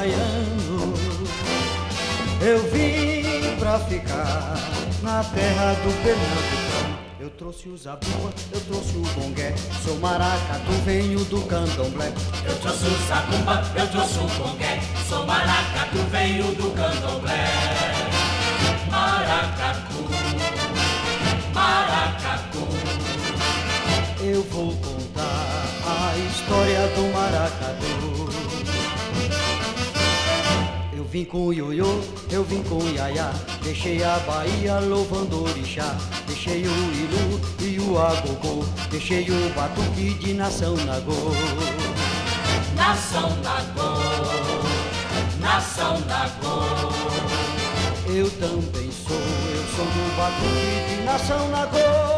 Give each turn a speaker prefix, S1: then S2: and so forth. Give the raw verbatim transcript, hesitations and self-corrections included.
S1: baiano. Eu vim pra ficar na terra do Pernambucano. Eu trouxe o zabumba, eu trouxe o bongué, sou maracatu, venho do candomblé.
S2: Eu trouxe o zabumba, eu trouxe o bongué, sou maracatu, venho do candomblé. Maracatu, maracatu.
S1: Eu vou contar a história do maracatu. Eu vim com o ioiô, eu vim com o iaiá, deixei a Bahia louvando o orixá. Deixei o ilu e o agogô, deixei o batuque de nação nagô.
S2: Nação nagô, nação nagô.
S1: Eu também sou, eu sou do batuque de nação nagô.